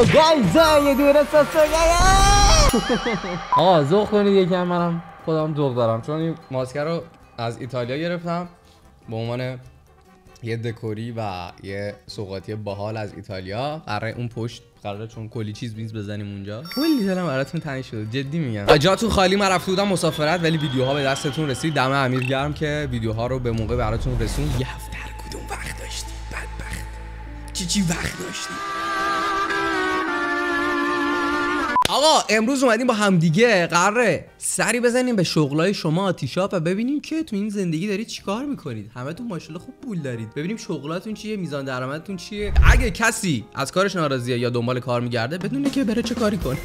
گایزه یه دونه آقا ذوق کنید یکم، منم خودم ذوق دارم چون این ماسکه رو از ایتالیا گرفتم به عنوان یه دکوری و یه سوغاتی باحال از ایتالیا. قراره اون پشت قراره چون کلی چیز میز بزنیم اونجا. کلی دلم براتون تنگ شده، جدی میگم. جاتون خالی، من رفته بودم مسافرت ولی ویدیوها به دستتون رسید. دم امیر گرم که ویدیوها رو به موقع براتون رسوند. یه هفته هر کدوم وقت داشتی بدبخت. چی وقت داشتی؟ آقا امروز اومدیم با همدیگه قراره سری بزنیم به شغلای شما آتیشاپ و ببینیم که تو این زندگی دارید چیکار میکنید. همتون ماشاءالله خوب پول دارید. ببینیم شغلاتون چیه، میزان درآمدتون چیه. اگه کسی از کارش ناراضیه یا دنبال کار میگرده بدونه که بره چه کاری کنه.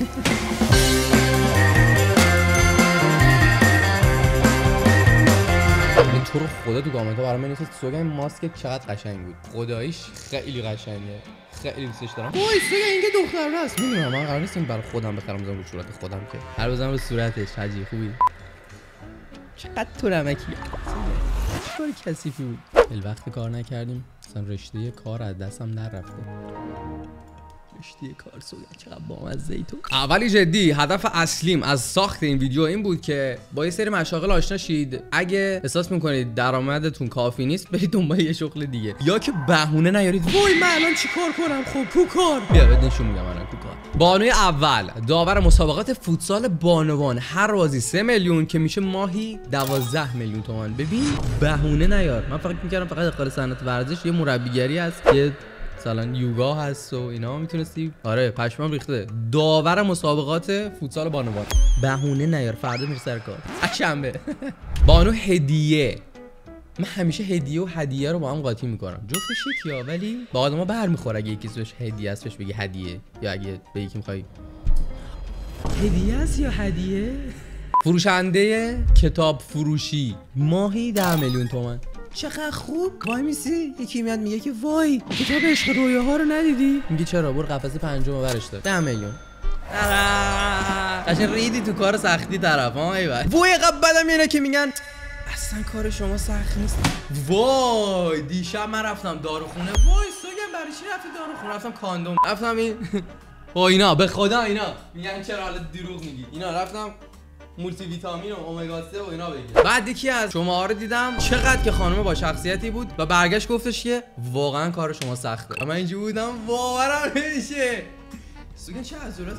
تو رو خدا تو کامنت ها برام بنویسید سوگن ماسک چقدر قشنگ بود. خداییش خیلی قشنگه، خیلی دوستش دارم. وای سوگن اینگه دختر راست. میدونم من قرار نیست این برای خودم بخرم بزنم رو صورت خودم که هر بزنم رو صورتش. حاجی خوبی چقدر تو رمکی کار کثیفی بود. خیلی وقت کار نکردیم، اصلا رشته کار از دستم نرفته. رشته کار سوگن چقدر بامزه تو. اولی جدی هدف اصلیم از ساخت این ویدیو این بود که با یه سری مشاغل آشنا شید. اگه احساس میکنید درآمدتون کافی نیست برید دنبال یه شغل دیگه، یا که بهونه نیارید وای من الان چیکار کنم. خب پوکار بیا بهت نشون میدم الان پوکار. بانوی اول داور مسابقات فوتسال بانوان، هر بازی 3 میلیون که میشه ماهی 12 میلیون تومان. ببین بهونه نیار. من فکر میکردم فقط داخل صنعت ورزش یه مربیگری هست، یه مثلا یوگا هست و اینا میتونستی. آره پشمام ریخته. داور مسابقات فوتسال بانوان. بهونه نیار، فردا میری سر کار. شنبه. بانو هدیه. من همیشه هدیه و هدیه رو با هم قاطی میکنم. جفتش یکیه ولی با آدما برمیخوره اگه یکی اسمش هدیه است بهش بگی هدیه، یا اگه به یکی میخوای هدیه است یا هدیه. فروشنده کتاب فروشی ماهی 10 میلیون تومان. چقدر خوب. وای میسی یکی میاد میگه که وای کتاب عشق رویاها رو ندیدی؟ میگه چرا؟ برو قفسه پنجم ورش دار 10 میلیون. قشنگ ریدی تو کار سختی طرف. ها ایول. وای عقب بدم میاد که میگن اصلا کار شما سخت نیست. وای دیشب من رفتم داروخونه. وای سوگن برای چی رفتی داروخونه؟ رفتم کاندوم. رفتم این با اینا به خدا اینا میگن چرا حالا دروغ میگی. اینا رفتم مولتی ویتامین و امگا 3 و اینا بگیر. بعد یکی از شماها رو دیدم چقدر که خانم با شخصیتی بود و برگشت گفتش که واقعا کار شما سخته. من اینجوری بودم باورم نمیشه. سوگن چه عزورتت؟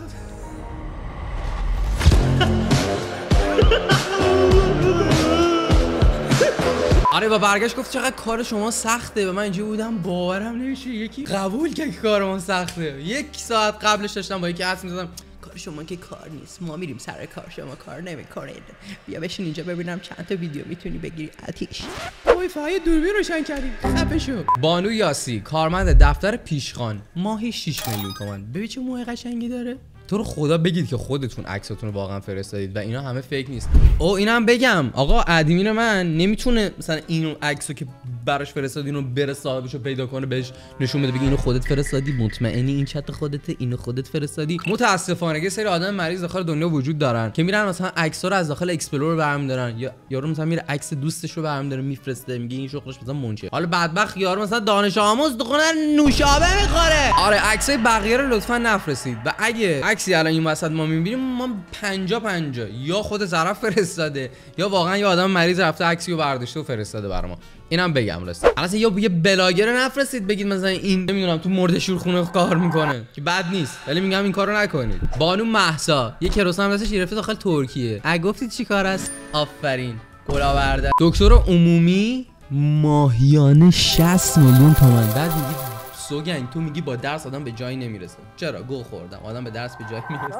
آره و برگشت گفت چقدر کار شما سخته و من اینجوری بودم باورم نمیشه. یکی قبول کرد که کارمون سخته. 1 ساعت قبلش داشتم با یکی حرف می‌زدم کار شما که کار نیست، ما میریم سر کار، شما کار نمی‌کنید. بیا بشین اینجا ببینم چند تا ویدیو میتونی بگیری آتیش. وای فقط دوربین روشن کردی. خفه شو. بانو یاسی کارمند دفتر پیشخوان ماهی 6 میلیون تومان. ببین چه موهای قشنگی داره. تو رو خدا بگید که خودتون عکساتون رو واقعا فرستادید و اینا همه فیک نیست. او اینم بگم آقا ادمین من نمیتونه مثلا اینو عکسو که براش فرستادین رو بره صاحبشو پیدا کنه بهش نشون بده بگی اینو خودت فرستادی، مطمئنی این چت خودته، اینو خودت فرستادی. متاسفانه یه سری آدم مریض داخل دنیا وجود دارن که میرن مثلا عکس‌ها رو از داخل اکسپلور برمی‌دارن، یا یارو مثلا میره عکس دوستش رو برمی‌داره میفرسته میگه این شغلش مثلا منچه. حالا بدبخت یارو مثلا دانش آموز تو خونه نوشابه می‌خوره. آره عکسای بقیه رو لطفا نفرستید و اگه عکسی الان این وسط ما می‌بینیم ما 50-50 یا خود طرف فرستاده یا واقعا یه آدم مریض رفته عکسی رو برداشته و فرستاده برام. اینم بگم راستی. البته یه بلاگر نفرستید بگید مثلا این نمیدونم تو مردشور خونه کار میکنه که بد نیست، ولی میگم این کارو نکنید. بانو مهسا یه کروسان هم دستش گرفته داخل ترکیه. اگه گفتید چی کار است؟ آفرین کلاهبردار. دکتر عمومی ماهیانه 60 میلیون تومان. بعد میگی سوگن تو میگی با درس آدم به جایی نمیرسه. چرا؟ گل خوردم. آدم به درس به جایی میرسه.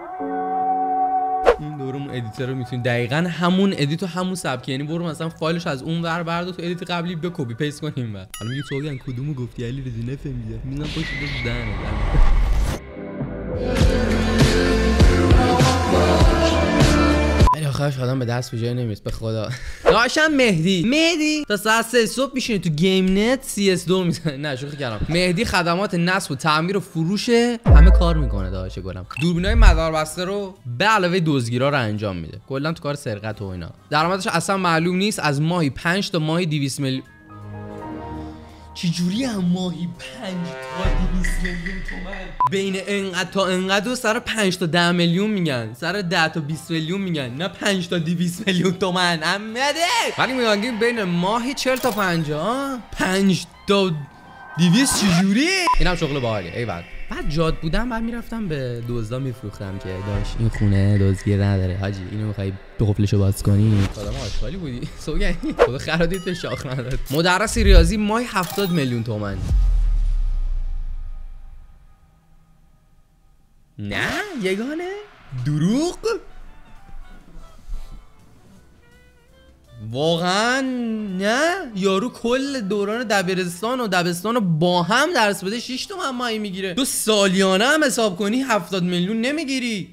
این دورمون ادیتور رو میتونی دقیقاً همون ادیت و همون سبک، یعنی برو مثلا فایلش از اون ور بردار تو ادیت قبلی بیا کپی پیست کن اینور. حالا میگی سوگن کدومو گفتی علی رضا نفهمیدم. میذارم پشت دهنت. ولی آخرش آدم به دست به جای نمیرسه به خدا. داشتم مهدی تا ساعت 3 صبح میشینه تو گیم نت CS2 میزنه. نه شوخی کردم. مهدی خدمات نصب و تعمیر و فروش همه کار میکنه. داشه گلم دوربینای مداربسته رو به علاوه دزدگیرا رو انجام میده. کلا تو کار سرقت و اینا. درآمدش اصلا معلوم نیست. از ماهی 5 تا ماهی 200 میلیون. چجوری هم ماهی 5 تا 200 میلیون تومن بین انقدر تا انقدر و سر 5 تا 10 میلیون میگن، سر 10 تا 20 میلیون میگن، نه 5 تا 200 میلیون تومن احمده. ولی میگن بین ماهی 40 تا 50 5 تا 200 چجوری؟ اینم شغل باحالیه. ایول. بعد جاد بودم بعد میرفتم به دزدا میفروختم که داش این خونه دزدگیر نداره حاجی، اینو میخوای قفلشو باز کنی. آدم آشغالی بودی سوگن خدا خرادیت به شاخ نداد. مدرس ریاضی ماهی 70 میلیون تومن. نه یگانه دروغ واقعا نه. یارو کل دوران دبیرستان و دبستان رو با هم درس بده 6 تومن ماهی میگیره. تو سالیانه هم حساب کنی 70 میلیون نمیگیری.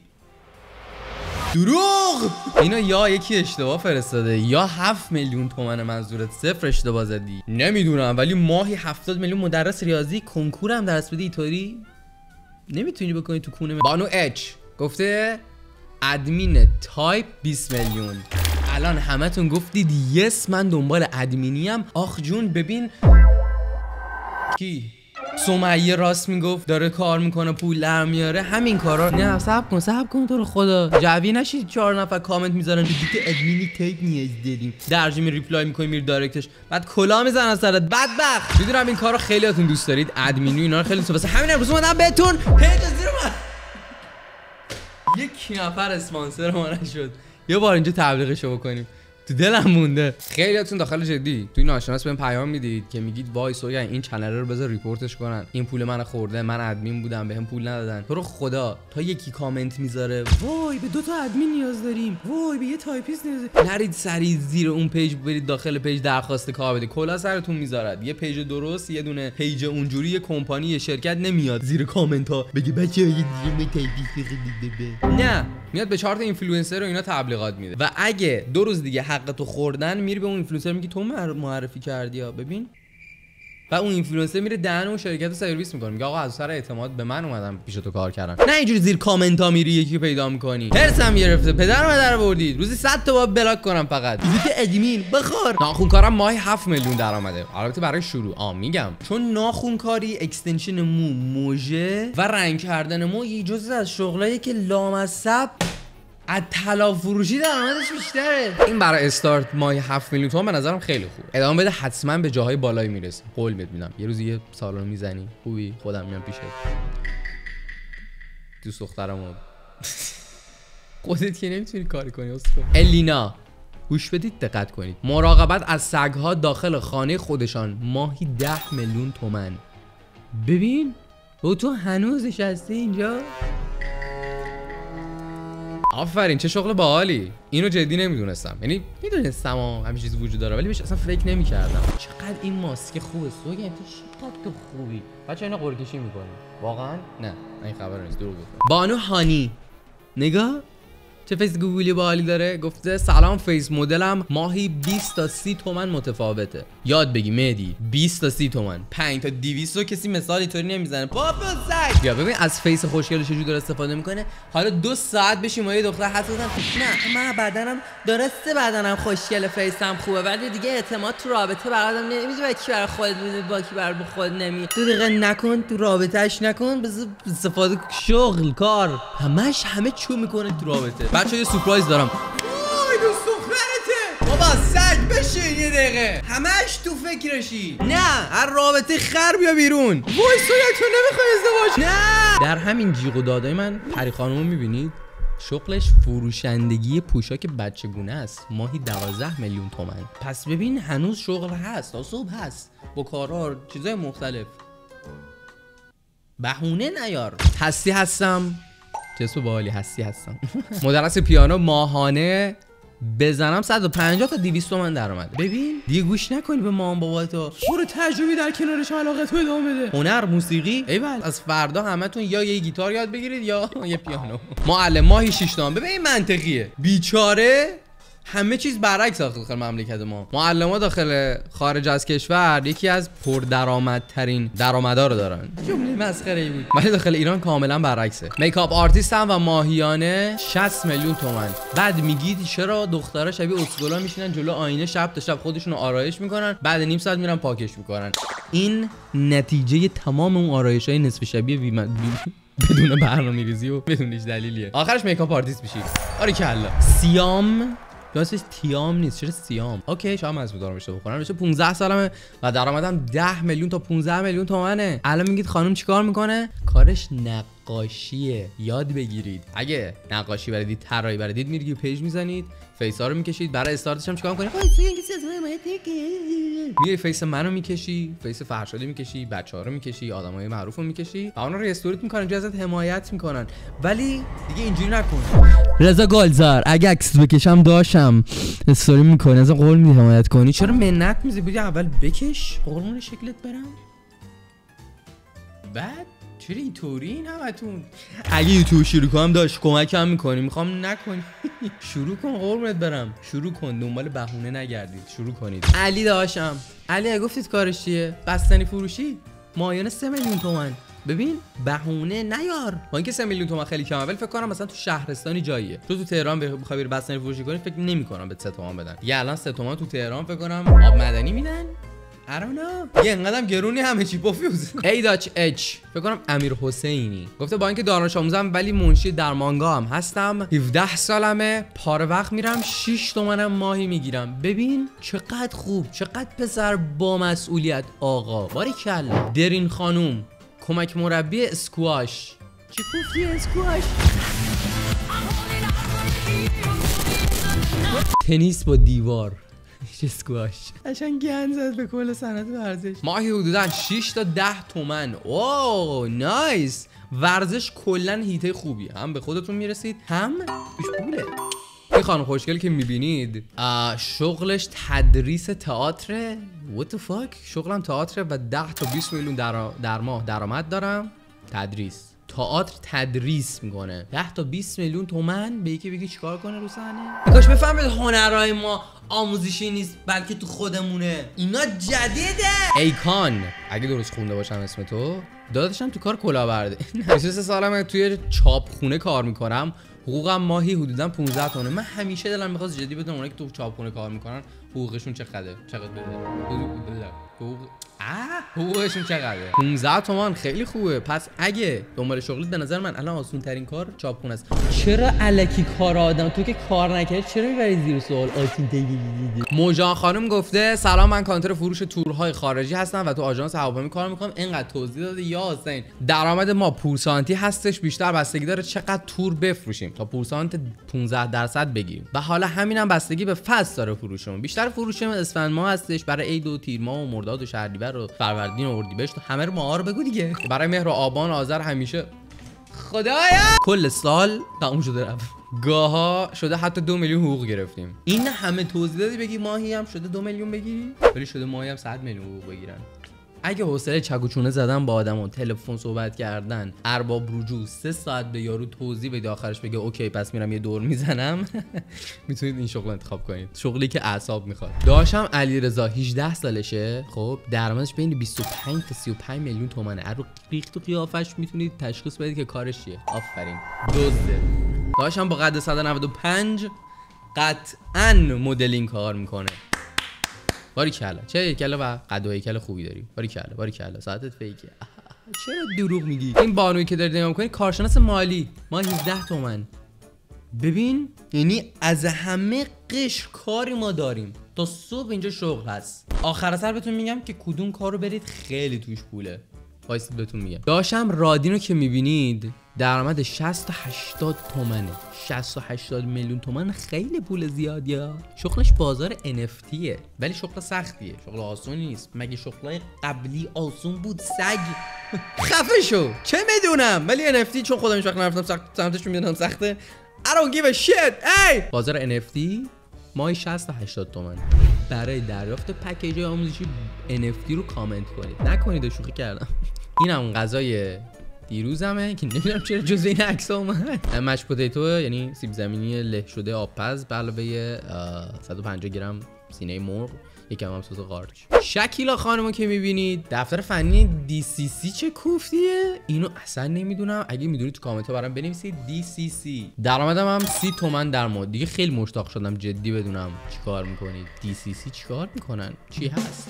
دروغ. اینا یا یکی اشتباه فرستاده یا 7 میلیون تومن منظورت، صفر اشتباه زدی نمیدونم. ولی ماهی 70 میلیون مدرس ریاضی کنکور هم درس بده اینطوری نمیتونی بکنی تو کونه. بانو اچ گفته ادمین تایپ 20 میلیون. الان همتون گفتید یس من دنبال ادمینیم. آخ جون ببین کی سمیه راست میگفت داره کار میکنه پول در میاره همین کارا. نه صبر کن تو رو خدا جوی نشید 4 نفر کامنت میذارن دیگه ادمینی تایپ نیاز داریم درجه می ریپلای میکنی میری دایرکتش بعد کلا میزنن سرت بدبخت. میدونم این کارو خیلیاتون دوست دارید ادمینی اینا رو خیلی دوست. واسه همین امروز اومدم بهتون پیج زیر من یک نفر اسپانسر ما نشد یه بار اینجا تبلیغشو بکنیم تو دلم مونده. خیلیاتون داخل جدی توی ناشناس بهم پیام میدید که میگید وای سوگن این چنل رو بذار ریپورتش کنن، این پول منو خورده، من ادمین بودم بهم پول ندادن. تو رو خدا تا یکی کامنت میذاره وای به 2 تا ادمین نیاز داریم، وای به یه تایپیست نیاز داریم، نرید سریع زیر اون پیج برید داخل پیج درخواست کار بدید کلا سرتون میذارد. یه پیج درست یه دونه پیج اونجوری یه کمپانی یه شرکت نمیاد زیر کامنت ها بگه بچه‌ها یه دیگه تایپیست نه، میاد به 4 تا اینفلوئنسر و اینا تبلیغات میده و اگه 2 روز دیگه حق تو خوردن میری به اون اینفلوئنسر میگی تو معرفی کردی ها ببین، و اون اینفلوئنسر میره دهن اون شرکت رو سرویس میکنه میگه آقا از سر اعتماد به من اومدم پیش تو کار کردم. نه اینجوری زیر کامنت ها میری یکی پیدا میکنی هرسم گرفته پدر مادر بردید روزی 100 تا با بلاک کنم فقط دیگه ادمین بخور. ناخونکارم ماهی 7 میلیون درآمده البته برای شروع میگم چون ناخونکاری اکستنشن مو موژه و رنگ کردن مو یه جزء از شغلاییه که لامصب از طلا فروشی درآمدش بیشتره. این برای استارت ماهی 7 میلیون تومان به نظرم خیلی خوب. ادامه بده حتما به جاهای بالایی میرسه. قول میدم یه روز یه سالن میزنی خوبی خودم میام پیشت. دوست دخترمو خودت که نمیتونی کاری کنی اصلا. الینا گوش بدید دقت کنید. مراقبت از سگ‌ها داخل خانه خودشان ماهی 10 میلیون تومان. ببین تو هنوز نشستی اینجا. آفرین چه شغل باحالی. اینو جدی نمیدونستم، یعنی میدونستم همین چیزی وجود داره ولی بهش اصلا فکر نمی‌کردم. چقدر این ماسک خوبه سوگن، تو چقدر تو خوبی. بچه‌ها اینا قرعه کشی می‌کنی واقعا؟ نه این خبر نیست دروغ گفتم. بانو هانی نگاه چه فیس گوگلی باحالی داره. گفته سلام فیس مدلم ماهی 20 تا 30 تومن متفاوته. یاد بگی مهدی 20 تا 30 تومن 5 تا 200 رو کسی مثال اینطوری نمیزنه. بابا سگ یا ببین از فیس خوشگل چجوری داره استفاده میکنه. حالا 2 ساعت بشیم ما یه دختر حد بزنم نه من بدنم درسته بدنم خوشگل فیسم خوبه ولی دیگه اعتماد تو رابطه برادم نمیدونی کی برای خودت میده با کی برای خودت نمی. تو دقیقاً نکن تو رابطه‌اش نکن بذار استفاده شغل کار همه چو میکنه تو رابطه. بچه‌ها یه سورپرایز دارم. وای دوست دخترته بابا سگ بشین یه دقیقه همش تو فکرشی. نه هر رابطه خر بیا بیرون. وای سویا تو نمیخوای ازدواج نه. در همین جیغ و دادای من پری خانومو میبینید شغلش فروشندگی پوشاک بچگونه است ماهی 12 میلیون تومان. پس ببین هنوز شغل هست تا صبح هست با کارا چیزای مختلف. بهونه نیار. هستی هستم چه باحالی هستی هستم. مدرس پیانو ماهانه بزنم 150 تا 200 تومن درآمد. ببین دیگه گوش نکنی به مام باباتو برو تجربی در کنارش علاقه تو ادامه بده. هنر موسیقی ایول از فردا همتون یا یه گیتار یاد بگیرید یا یه پیانو. معلم ماهی 6 تومن. ببین منطقیه بیچاره همه چیز برعکس داخل مملکت ما. معلما داخل خارج از کشور یکی از پردرآمدترین درآمدا رو دارن. جمله مسخره ای بود. ولی داخل ایران کاملا برعکسه. میکاپ آرتیست هم و ماهیانه 60 میلیون تومان. بعد میگید چرا دخترها شبیه اسکولا میشینن جلو آینه شب تا شب خودشون رو آرایش میکنن، بعد نیم ساعت میرن پاکش میکنن. این نتیجه تمام اون آرایش‌های نصف شبیه بدون برنامه‌ریزی و بدون هیچ دلیلیه. آخرش میکاپ آرتیست میشی. آریکلا. سیام درستش تیام نیست، چرا سیام؟ اوکی شما مزبور دارم اشتباه بخونم. بشه 15 سالمه و درآمدم 10 میلیون تا 15 میلیون تومنه. الان میگید خانم چیکار میکنه؟ کارش نقاشیه. یاد بگیرید. اگه نقاشی بلدید، طراحی بلدید، میرید پیج میزنید، فیسا رو میکشید. برای استارتش هم چیکار میکنید؟ میای فیس منو میکشی، فیس فرشاده میکشی، بچه‌ها رو میکشی، آدمای معروفو میکشی و اونا رو استوریت میکنن، اینجا ازت حمایت میکنن. ولی دیگه اینجوری نکن. رضا گلزار اگه عکس بکشم داشم استوری میکنه، از قول میدی حمایت کنی. چرا منت میزی؟ بگی اول بکش قربون شکلت برم، بعد چرا اینطوری همتون؟ اگه یوتیوب شروع کنم داش کمکم میکنی؟ میخوام نکنی. شروع کن قربونت برم، شروع کن، دنبال بهونه نگردید، شروع کنید. علی داشم، علی گفتید کارش چیه؟ بستنی فروشی، ماهیانه 3 میلیون تومان. ببین بهونه نیار. با اینکه 3 میلیون تومان خیلی کمه، ولی فکر کنم مثلا تو شهرستانی جاییه. تو تهران بخوای بری بستنی فروشی کنی فکر نمی‌کنم به 3 تومان بدن. یه الان 3 تومان تو تهران فکر کنم آب معدنی میدن. I don't know. یه انقدرم گرونی همه چی پوفیوز. ایداچ اچ فکر کنم امیر حسینی گفته با اینکه دانش آموزم ولی منشی درمانگاه هم هستم. 17 سالمه، پاره وقت میرم 6 تومنم ماهی میگیرم. ببین چقدر خوب، چقدر پسر با مسئولیت. آقا باریکلا. درین خانوم کمک مربی اسکواش. چی گفتی اسکواش؟ تنیس با دیوار. اسکواش. قشنگ گند زد به کل صنعت ورزش. ماهی حدوداً 6 تا 10 تومن. اوه نایس. ورزش کلا هیته خوبی، هم به خودتون میرسید هم بیش پوله. این خانم خوشگل که میبینید شغلش تدریس تئاتر. what the fuck؟ شغلم تئاتر و 10 تا 20 میلیون در ماه درآمد دارم. تدریس تئاتر تدریس میکنه. 10 تا 20 میلیون تومن به یکی بگی چیکار کنه رو صحنه؟ کاش بفهمید هنرهای ما آموزشی نیست بلکه تو خودمونه. اینا جدیده. ایکان اگه درست خونده باشم اسم تو، داداشم تو کار کلاهبرداری. 23 سالمه، توی چاپخونه کار میکنم. حقوقم ماهی حدودا 15 تومنه. من همیشه دلم میخواست جدی بدونم اونایی که تو چاپخونه کار میکنن حقوقشون چقدره؟ چقدر بده؟ حقوقشون چقدره؟ 15 تومان خیلی خوبه. پس اگه دنبال شغلی به نظر من الان آسون ترین کار چاپخونه است. چرا الکی کار آدم تو که کار نکردی چرا میبری زیر سوال؟ آسون ترین. موجان خانم گفته سلام، من کانتر فروش تورهای خارجی هستم و تو آژانس هواپیمایی کار میکنم. اینقدر توضیح داده یا حسین. درآمد ما پورسانتی هستش، بیشتر بستگی داره چقدر تور بفروشیم تا پورسانت 15% بگیریم و حالا همینم بستگی به فصل داره فروشمون. بیشتر فروشمون اسفند ماه هستش، برای عید و تیر ماه و مرداد و شهریور و فروردین و اردیبهشت و همه رو ماها رو بگو دیگه. برای مهر و آبان و آذر همیشه خدایا کل سال تموم شده رفت. گاها شده حتی 2 میلیون حقوق گرفتیم. این همه توضیح دادی بگی ماهی هم شده 2 میلیون بگیری، ولی شده ماهی هم 100 میلیون حقوق بگیرن. اگه حوصله چگوچونه زدن با آدمو، تلفن صحبت کردن، ارباب رجوع 3 ساعت به یارو توضیح بده آخرش بگه اوکی پس میرم یه دور میزنم، میتونید این شغل انتخاب کنید. شغلی که اعصاب میخواد. داشتم علیرضا 18 سالشه، خب درآمدش بین 25 تا 35 میلیون تومانه. رو ریخت و قیافش میتونید تشخیص بدید که کارش چیه. آفرین. دزده. داشتم با قد 195 قطعاً مدلینگ کار میکنه. باریکلا. چه هیکل و قد و هیکل خوبی داری. باریکلا. ساعتت فیکه. چرا دروغ میگی؟ این بانویی که داری نگاه می‌کنی کارشناس مالی، ما 17 تومن. ببین یعنی از همه قشر کاری ما داریم تا صبح اینجا شغل هست. آخر سر بهتون میگم که کدوم کارو برید خیلی توش پوله. وایسید بهتون میگم. داشتم رادینو که میبینید درآمد 60 تا 80 تومنه. 60 تا 80 میلیون تومن خیلی پول زیادیه. شغلش بازار NFTه، ولی شغل سختیه، شغل آسونی نیست. مگه شغلای قبلی آسون بود سگ؟ خفه شو. چه میدونم، ولی NFT چون خودم هیچ وقت نرفتم سمتش میدونم سخته. I don't give a shit. ای بازار NFT ماهی 60 تا 80 تومن. برای دریافت پکیج آموزشی NFT رو کامنت کنید. نکنید، شوخی کردم. اینم غذای دیروزمه که نمیدونم چرا جزء این عکس اومد. مش پوتیتو یعنی سیب زمینی له شده آبپز به علاوه 150 گرم سینه مرغ، یکم هم سس قارچ. شکیلا خانمو که میبینید دفتر فنی DCC چه کوفتیه؟ اینو اصلا نمیدونم. اگه میدونید تو کامنت ها برام بنویسید. DCC درآمدم هم 30 تومن در ماه. دیگه خیلی مشتاق شدم جدی بدونم چیکار میکنید. DCC چیکار میکنن؟ چی هست؟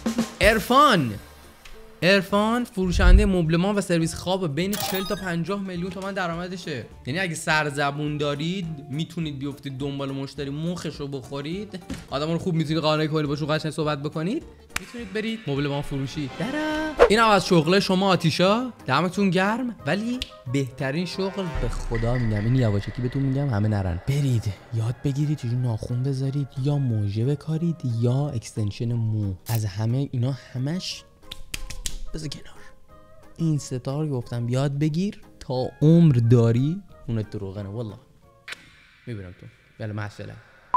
عرفان فروشنده مبلمان و سرویس خواب، بین 40 تا 50 میلیون تومان درآمدشه. یعنی اگه سرزبون دارید میتونید بیافتید دنبال مشتری، مخشو بخورید، آدما رو خوب میتونید قانع کنید، باشون قشنگ صحبت بکنید، میتونید برید مبلمان فروشی. این هم از شغل شما آتیشا، دمتون گرم. ولی بهترین شغل به خدا میگم، این یواشکی بهتون میگم همه نرن، برید یاد بگیرید چجوری ناخن بذارید، یا موژه بکارید یا اکستنشن مو. از همه اینا همش بذار کنار. این ستار گفتم یاد بگیر تا عمر داری اونت تو روغنه. والله میبینم تو بله مسئله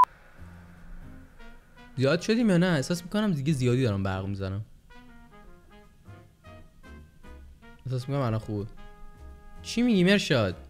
زیاد شدیم یا نه؟ احساس میکنم دیگه زیادی دارم برق میزنم. احساس میکنم الان خوبه. چی میگی مرشاد؟